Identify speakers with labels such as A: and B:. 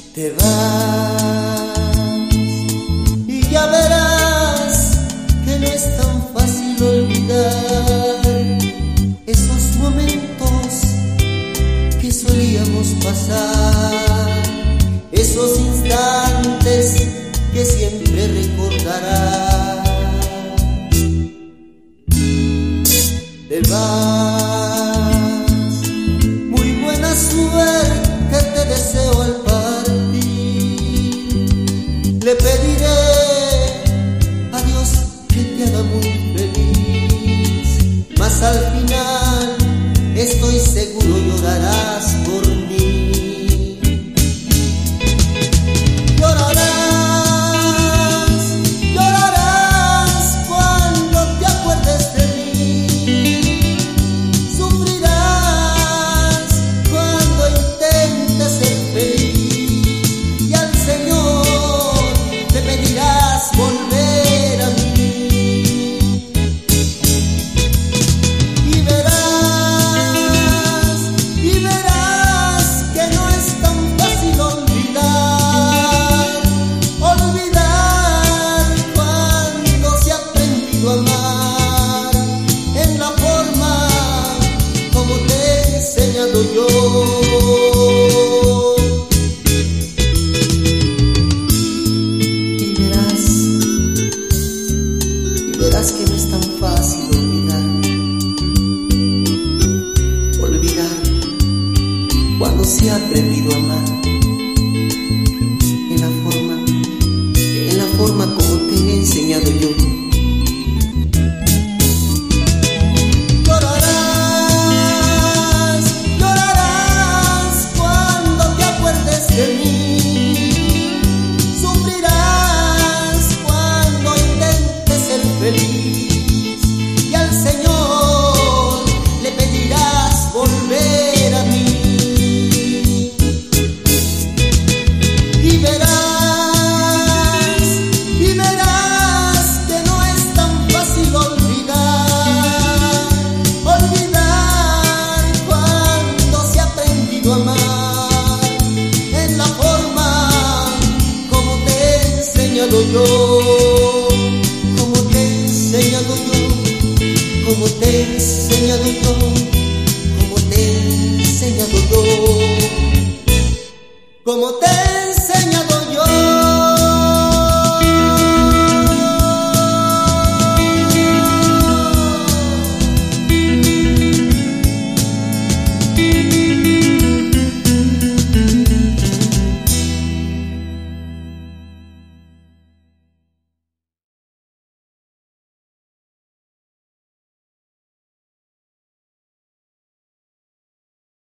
A: Te vas y ya verás que no es tan fácil olvidar esos momentos que solíamos pasar, esos instantes que siempre recordarás. Te vas, muy buena suerte te deseo al partir. Le pediré a Dios que te haga muy feliz, mas al final estoy seguro llorarás por mí. Llorarás, llorarás cuando te acuerdes de mí. Sufrirás cuando intentes ser feliz y al Señor te pedirás volver a mí. Y verás que no es tan fácil olvidar cuando se ha aprendido a amar en la forma como te he enseñado yo. Y verás que no es tan fácil olvidar cuando se ha aprendido a amar en la forma como te he enseñado yo. Llorarás, llorarás cuando te acuerdes de mí. Sufrirás cuando intentes ser feliz y al Señor le pedirás volver a mí. Y verás que no es tan fácil olvidar cuando se ha aprendido a amar en la forma como te he enseñado yo, como te he enseñado yo, como te he enseñado yo, como te he enseñado yo, como te he enseñado yo.